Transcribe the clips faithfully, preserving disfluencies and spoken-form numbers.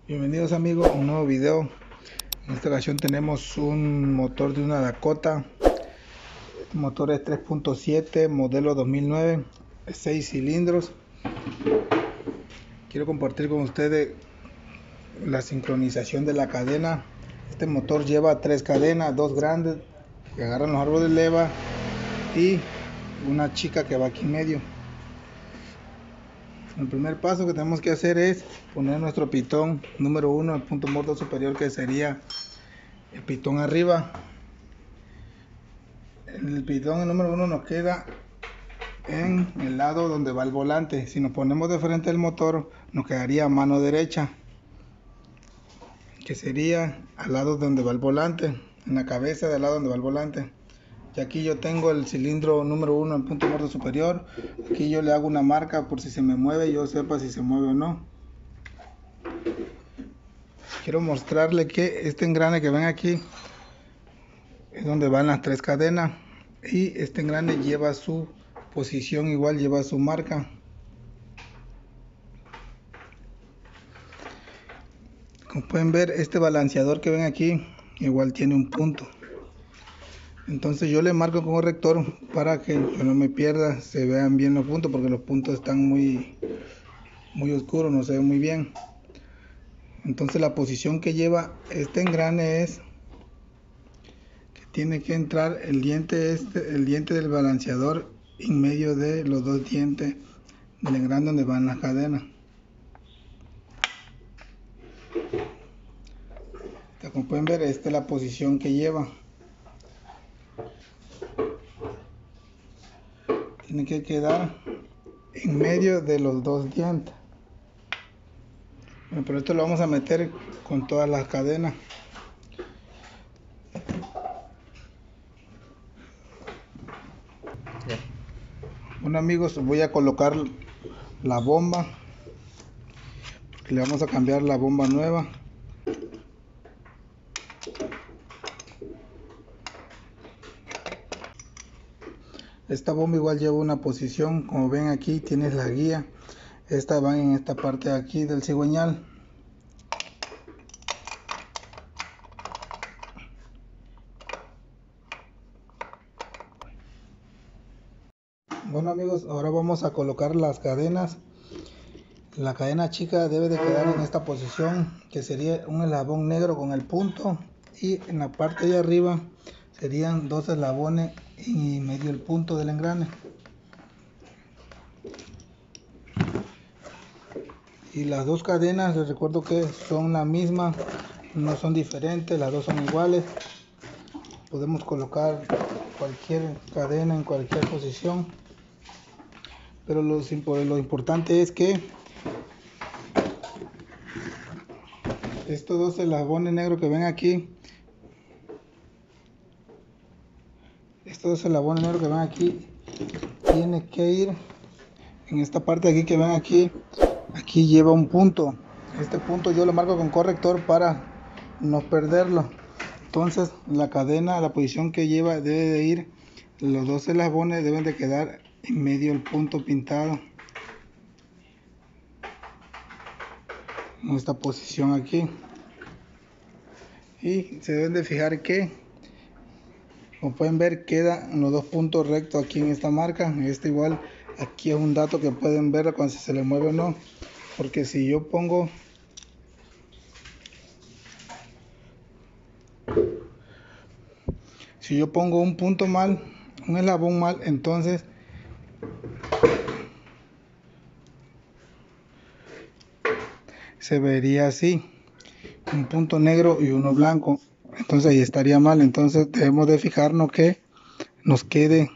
Bienvenidos amigos a un nuevo video. En esta ocasión tenemos un motor de una Dakota. Este motor es tres punto siete, modelo dos mil nueve, seis cilindros. Quiero compartir con ustedes la sincronización de la cadena. Este motor lleva tres cadenas, dos grandes que agarran los árboles de leva y una chica que va aquí en medio. El primer paso que tenemos que hacer es poner nuestro pitón número uno, el punto morto superior, que sería el pitón arriba. El pitón número uno nos queda en el lado donde va el volante. Si nos ponemos de frente al motor, nos quedaría a mano derecha, que sería al lado donde va el volante, en la cabeza del lado donde va el volante. Y aquí yo tengo el cilindro número uno, el punto muerto superior. Aquí yo le hago una marca por si se me mueve, yo sepa si se mueve o no. Quiero mostrarle que este engrane que ven aquí es donde van las tres cadenas, y este engrane lleva su posición, igual lleva su marca. Como pueden ver, este balanceador que ven aquí igual tiene un punto. Entonces yo le marco con corrector para que yo no me pierda, se vean bien los puntos, porque los puntos están muy muy oscuros, no se ven muy bien. Entonces la posición que lleva este engrane es que tiene que entrar el diente este, el diente del balanceador en medio de los dos dientes del engrane donde van las cadenas. Como pueden ver, esta es la posición que lleva. Tiene que quedar en medio de los dos dientes. Bueno, pero esto lo vamos a meter con todas las cadenas. Bueno amigos, voy a colocar la bomba, porque le vamos a cambiar la bomba nueva. Esta bomba igual lleva una posición, como ven aquí tienes la guía. Esta va en esta parte de aquí del cigüeñal. Bueno amigos, ahora vamos a colocar las cadenas. La cadena chica debe de quedar en esta posición, que sería un eslabón negro con el punto, y en la parte de arriba serían dos eslabones y medio el punto del engrane. Y las dos cadenas, les recuerdo que son la misma, no son diferentes, las dos son iguales. Podemos colocar cualquier cadena en cualquier posición, pero lo, lo importante es que estos dos eslabones negros que ven aquí, estos dos eslabones negros que ven aquí, tiene que ir en esta parte de aquí que ven aquí. Aquí lleva un punto. Este punto yo lo marco con corrector para no perderlo. Entonces la cadena, la posición que lleva debe de ir, los dos eslabones deben de quedar en medio del punto pintado, en esta posición aquí. Y se deben de fijar que, como pueden ver, quedan los dos puntos rectos aquí en esta marca. Este igual, aquí es un dato que pueden ver cuando se le mueve o no, porque si yo pongo si yo pongo un punto mal, un eslabón mal, entonces se vería así, un punto negro y uno blanco. Entonces ahí estaría mal. Entonces debemos de fijarnos que nos quede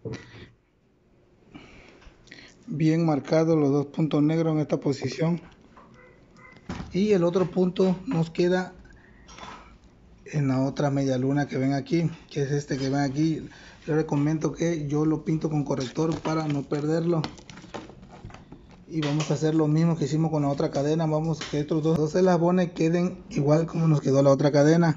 bien marcados los dos puntos negros en esta posición, y el otro punto nos queda en la otra media luna que ven aquí, que es este que ven aquí. Yo recomiendo que yo lo pinto con corrector para no perderlo. Y vamos a hacer lo mismo que hicimos con la otra cadena. Vamos a que estos dos, dos eslabones queden igual como nos quedó la otra cadena.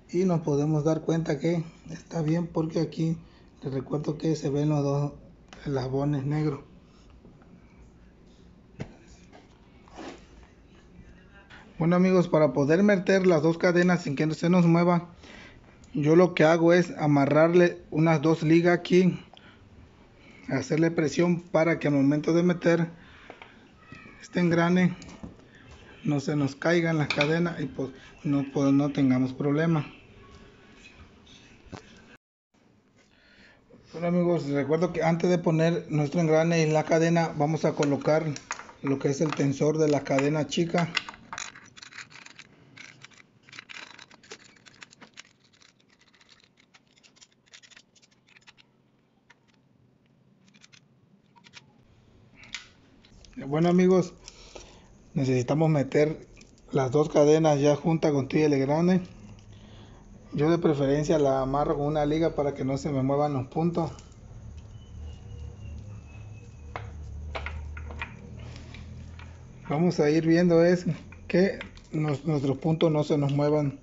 y nos podemos dar cuenta que está bien, porque aquí les recuerdo que se ven los dos eslabones negros. Bueno amigos, para poder meter las dos cadenas sin que no se nos mueva, yo lo que hago es amarrarle unas dos ligas aquí, hacerle presión para que al momento de meter este engrane no se nos caigan las cadenas y pues no, pues no tengamos problema. Bueno amigos, recuerdo que antes de poner nuestro engrane en la cadena, vamos a colocar lo que es el tensor de la cadena chica. Bueno amigos, necesitamos meter las dos cadenas ya juntas con todo el engrane. Yo de preferencia la amarro con una liga para que no se me muevan los puntos. Vamos a ir viendo es que nos, nuestros puntos no se nos muevan.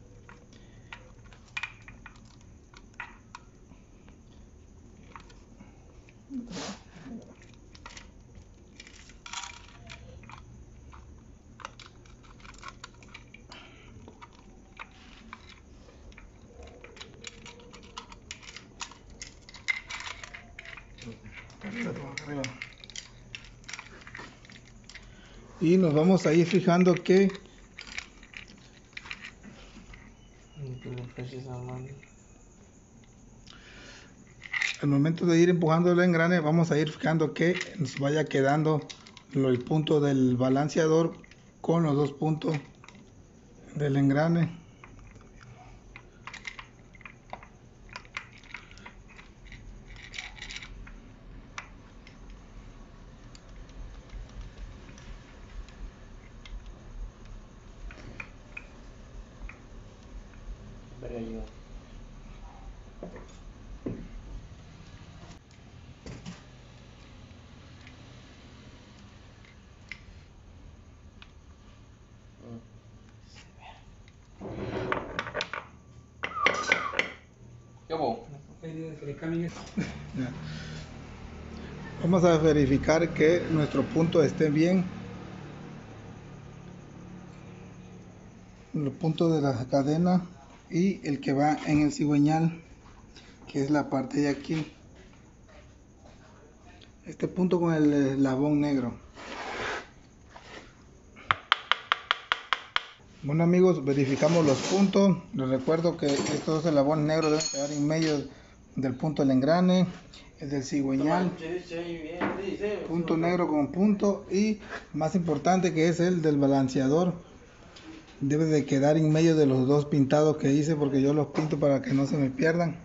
Y nos vamos a ir fijando que al momento de ir empujando el engrane, vamos a ir fijando que nos vaya quedando el punto del balanceador con los dos puntos del engrane. Vamos a verificar que nuestro punto esté bien. Los puntos de la cadena y el que va en el cigüeñal, que es la parte de aquí, este punto con el eslabón negro. Bueno amigos, verificamos los puntos. Les recuerdo que estos dos eslabones negros deben quedar en medio del punto del engrane, el del cigüeñal, punto negro con punto, y más importante, que es el del balanceador, debe de quedar en medio de los dos pintados que hice, porque yo los pinto para que no se me pierdan.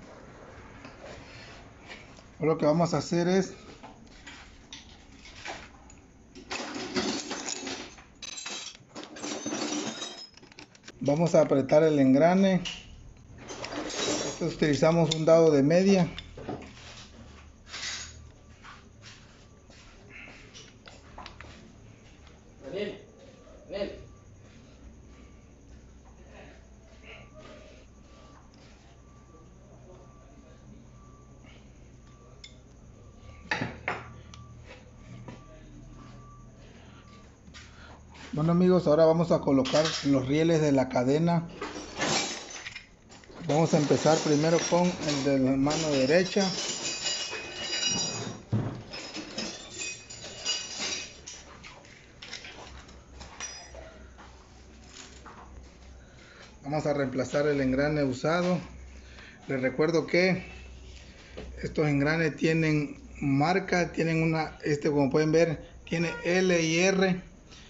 Lo que vamos a hacer es vamos a apretar el engrane. Esto utilizamos un dado de media. Daniel, Daniel. Bueno amigos, ahora vamos a colocar los rieles de la cadena. Vamos a empezar primero con el de la mano derecha. Vamos a reemplazar el engrane usado. Les recuerdo que estos engranes tienen marca, tienen una, este como pueden ver, tiene L y R.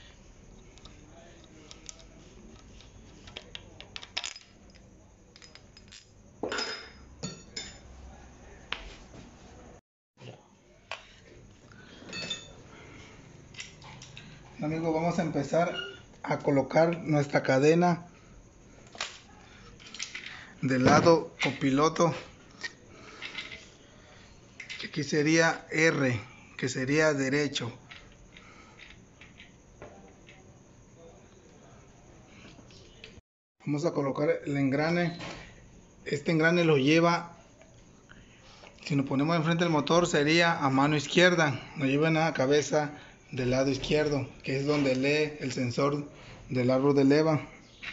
Amigos, vamos a empezar a colocar nuestra cadena del lado copiloto, que aquí sería R, que sería derecho. Vamos a colocar el engrane este engrane lo lleva, si nos ponemos enfrente del motor sería a mano izquierda, nos lleva en la cabeza del lado izquierdo, que es donde lee el sensor del árbol de leva.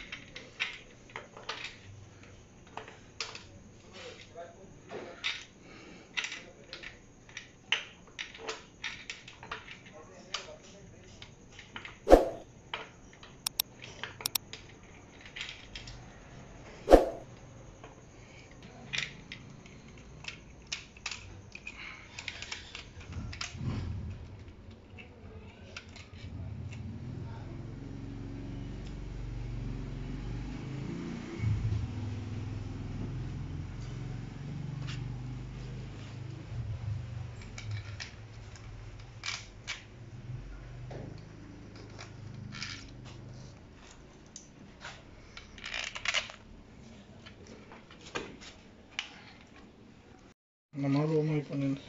Nomás lo vamos a ir poniendo.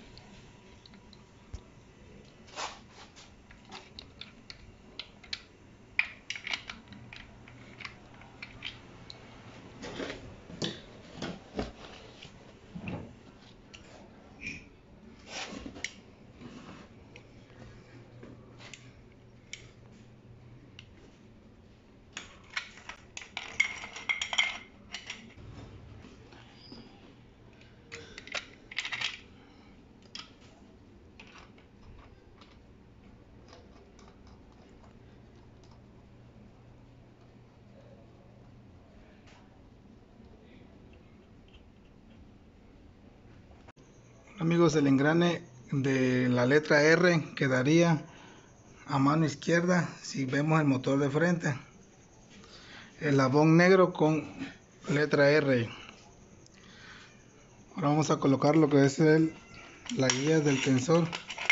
Amigos, el engrane de la letra R quedaría a mano izquierda si vemos el motor de frente. El labón negro con letra R. Ahora vamos a colocar lo que es el, la guía del tensor.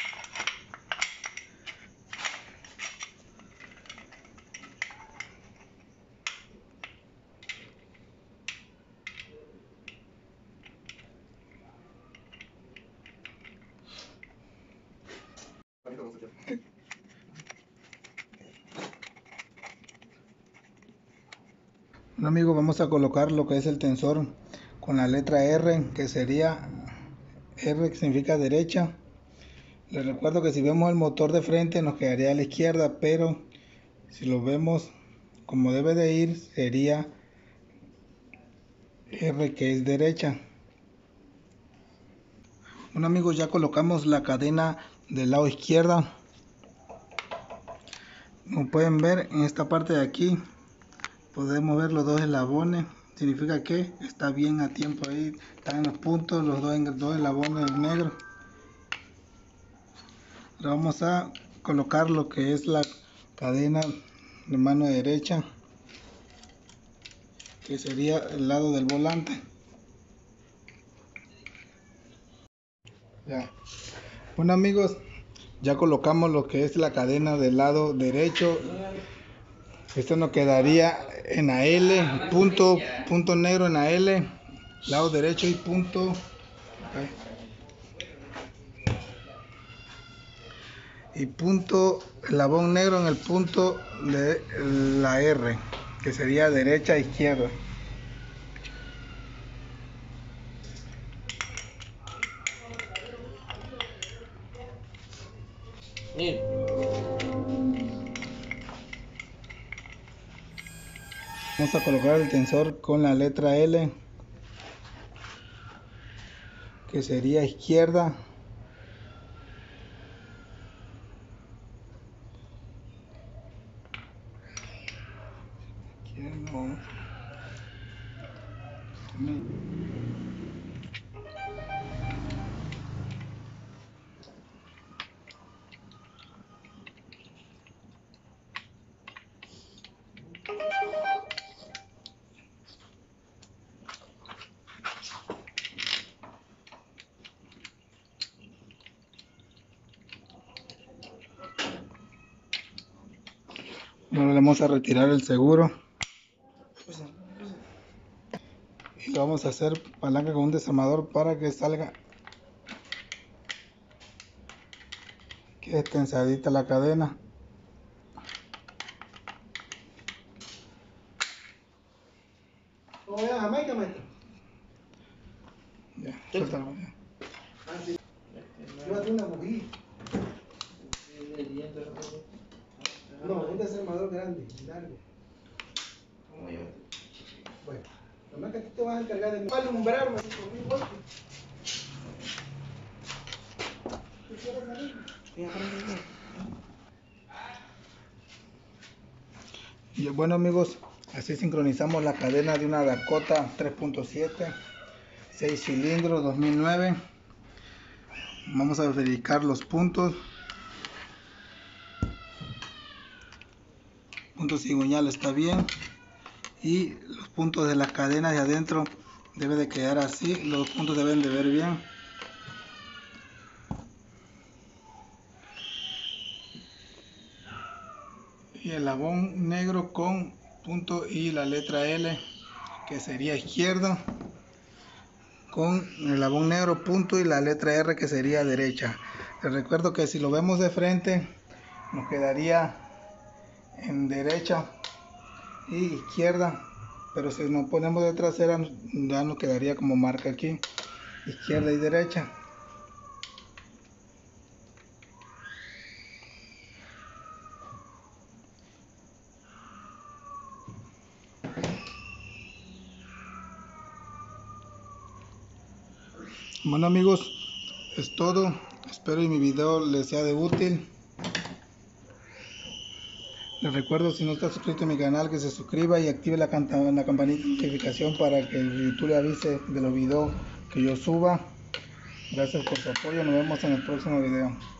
Bueno, amigos, vamos a colocar lo que es el tensor con la letra R, que sería R, que significa derecha. Les recuerdo que si vemos el motor de frente nos quedaría a la izquierda, pero si lo vemos como debe de ir sería R, que es derecha. Bueno, amigos, ya colocamos la cadena del lado izquierdo. Como pueden ver, en esta parte de aquí podemos ver los dos eslabones. Significa que está bien a tiempo ahí, están en los puntos los dos, dos eslabones negros. Ahora vamos a colocar lo que es la cadena de mano derecha, que sería el lado del volante. Ya. Bueno, amigos, ya colocamos lo que es la cadena del lado derecho. Esto nos quedaría en la L, punto, punto negro en la L, lado derecho, y punto okay, y punto, eslabón negro en el punto de la R, que sería derecha e izquierda. Vamos a colocar el tensor con la letra L, que sería izquierda. Izquierdo. Ahora le vamos a retirar el seguro y lo vamos a hacer palanca con un desarmador para que salga, que es tensadita la cadena. Ya, suéltalo, ya. Ah, sí. Llévate una bujía. No, un desarmador grande, largo. Bueno, nomás que tú te vas a encargar de alumbrarme con mi golpe. ¿Tú quieres salir? Y bueno amigos, así sincronizamos la cadena de una Dakota tres punto siete, seis cilindros, dos mil nueve. Vamos a verificar los puntos. Punto cigüeñal está bien. Y los puntos de la cadena de adentro debe de quedar así. Los puntos deben de ver bien. Y el labón negro con punto y la letra L, que sería izquierda, con el labón negro punto y la letra R, que sería derecha. Les recuerdo que si lo vemos de frente nos quedaría en derecha y izquierda, pero si nos ponemos de trasera ya nos quedaría como marca aquí, izquierda y derecha. Bueno amigos, es todo. Espero que mi video les sea de útil. Les recuerdo, si no está suscrito a mi canal, que se suscriba y active la, la campanita de notificación para que YouTube le avise de los videos que yo suba. Gracias por su apoyo. Nos vemos en el próximo video.